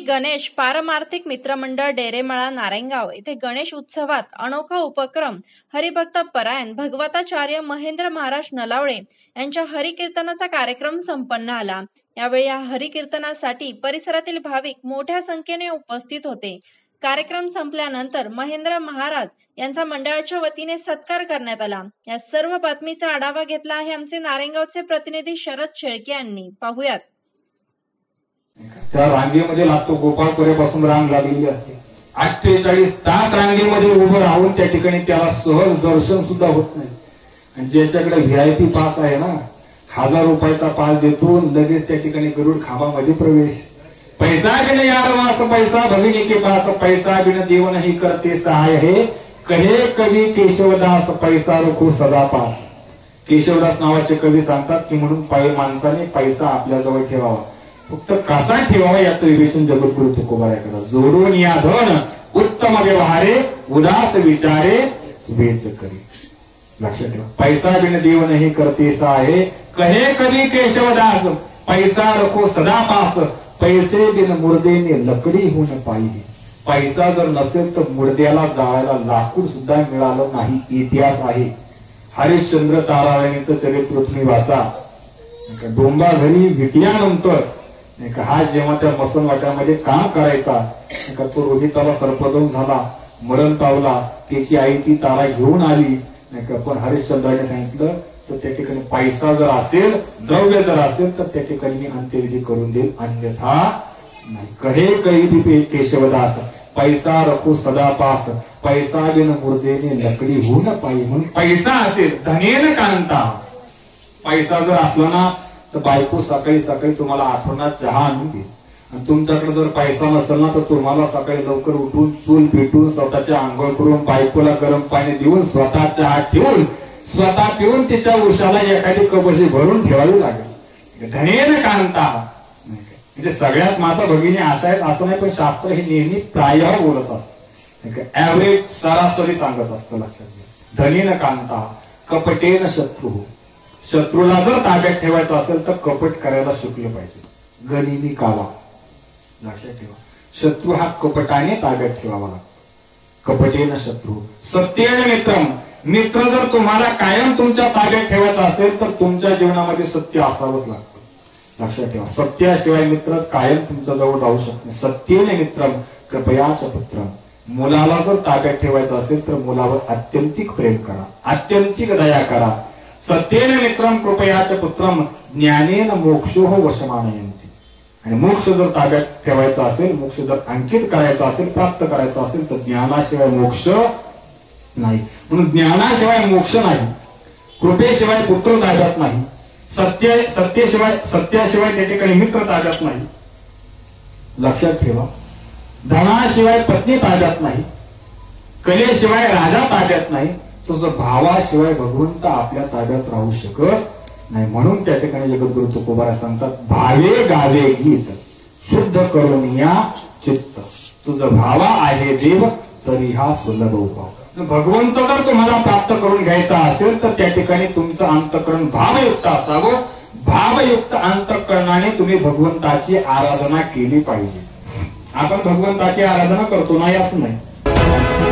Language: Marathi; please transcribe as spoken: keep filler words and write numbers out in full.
गणेश पारमार्थिक मित्रमंडळ डेरेमळा नारायणगाव येथे गणेश उत्सवात अनोखा उपक्रम हरिभक्त परायण भगवताचार्य महेंद्र महाराज नलावळे यांच्या हरिकीर्तनाचा कार्यक्रम संपन्न आला। यावेळी या हरिकीर्तनासाठी परिसरातील भाविक मोठ्या संख्येने उपस्थित होते। कार्यक्रम संपल्यानंतर महेंद्र महाराज यांचा मंडळाच्या वतीने सत्कार करण्यात आला। या सर्व बातमीचा आढावा घेतला आहे आमचे नारायणगावचे प्रतिनिधी शरद शेळके यांनी। पाहूयात। त्या रांगेमध्ये लागतो गोपाळपुऱ्यापासून रांग लागलेली असते। अठ्ठेचाळीस तास रांगेमध्ये उभं राहून त्या ठिकाणी त्याला सहज दर्शन सुद्धा होत नाही। आणि ज्याच्याकडे व्हीआयपी पास आहे ना, हजार रुपयाचा पास देतो लगेच त्या ठिकाणी गरुड खांबामध्ये प्रवेश। पैसा बिन यार वास पैसा भगिनी के पास पैसा बिन देव नहीं करते सहाय है कहे कवी केशवदास पैसा रखो सदा पास। केशवदास नावाचे कवी सांगतात की म्हणून माणसाने पैसा आपल्या जवळ ठेवावा, फक्त कसा ठेवावा याचं विवेचन जगद्गुरु तुकोबाराय करतात। जोडून या धन उत्तम व्यवहारे उदास विचारे वेच करी। लक्षात ठेवा, पैसा बिन देव नहीं करते सहाय कहे कवी केशवदास पैसा रखो सदा पास पैसे बिन मुर्देने लकडी होऊन पाहिजे। पैसा जर नसेल तर मुर्द्याला जाळायला लाकूड सुद्धा मिळालं नाही, इतिहास आहे। हरिश्चंद्र ताराराणीचं चरित्र तुम्ही वाचा। डोंबा घरी विकल्यानंतर हा जेव्हा त्या मसनवाट्यामध्ये काम करायचा, तो रोहिताला सर्पदंश झाला, मरण पावला, त्याची आई ती तारा घेऊन आली। पण हरिश्चंद्राने सांगितलं तर त्या ठिकाणी पैसा जर असेल, द्रव्य जर असेल तर त्या ठिकाणी मी अंत्यविधी करून देईल, अन्यथा नाही। कहे कही केशवदास पैसा रखो सदा पास पैसा बिन मुर्देने लकडी होऊन पाहिजे। म्हणून पैसा असेल धनेन कांता, पैसा जर असला ना तर बायको सकाळी सकाळी तुम्हाला आठवणात चहा आणून देईल। आणि तुमच्याकडे जर पैसा नसेल ना तर तुम्हाला सकाळी लवकर उठून चूल पेटून स्वतःच्या आंघोळ करून बायकोला गरम पाणी देऊन स्वतः चहा ठेवून स्वतः पिऊन तिच्या उशाला एखादी कपशी भरून ठेवावी लागेल। धनेन कांता म्हणजे सगळ्यात माता भगिनी अशा आहेत असं नाही, पण शास्त्र हे नेहमी प्रायः बोलत असतं, ऍव्हरेज सरासरी सांगत असतं। लक्षात घ्या, धनेन कांता कपटेन शत्रू। शत्रूला जर ताब्यात ठेवायचं असेल तर कपट करायला शिकलं पाहिजे। गनिमी कावा, लक्षात ठेवा, शत्रू हा कपटाने ताब्यात ठेवावा लागतो। कपटेन शत्रू सत्येन मित्रम, मित्र जर तुम्हाला कायम तुमच्या ताब्यात ठेवायचा असेल तर तुमच्या जीवनामध्ये सत्य असावंच लागतं। लक्षात ठेवा, सत्याशिवाय मित्र कायम तुमच्या जवळ राहू शकत नाही। सत्येन मित्रम कृपयाच पुत्रम, मुलाला जर ताब्यात ठेवायचं असेल तर मुलावर अत्यंतिक प्रेम करा, अत्यंतिक दया करा। सत्येन मित्रम कृपयाच पुत्रम ज्ञानेन मोक्षो वशमानयन्ति। आणि मोक्ष जर ताब्यात ठेवायचा असेल, मोक्ष जर अंकित करायचा असेल, प्राप्त करायचा असेल तर ज्ञानाशिवाय मोक्ष नाही। म्हणून ज्ञानाशिवाय मोक्ष नाही, कृपेशिवाय पुत्र ताब्यात नाही, सत्य सत्याशिवाय सत्याशिवाय त्या ठिकाणी मित्र ताब्यात नाही। लक्षात ठेवा, धनाशिवाय पत्नी ताब्यात नाही, कलेशिवाय राजा ताब्यात नाही, तुझं भावाशिवाय भगवंत आपल्या ताब्यात राहू शकत नाही। म्हणून त्या ठिकाणी जगद्गुरु तुकोबाराय सांगतात, भावे गावे गीत शुद्ध करून या चित्त, तुझं भावा आहे देव तरी हा सुलभ उपाव। भगवंत जर तुम्हाला प्राप्त करून घ्यायचा असेल तर त्या ठिकाणी तुमचं अंतःकरण भावयुक्त असावं। भावयुक्त अंतःकरणाने तुम्ही भगवंताची आराधना केली पाहिजे। आपण भगवंताची आराधना करतो नाही असं नाही।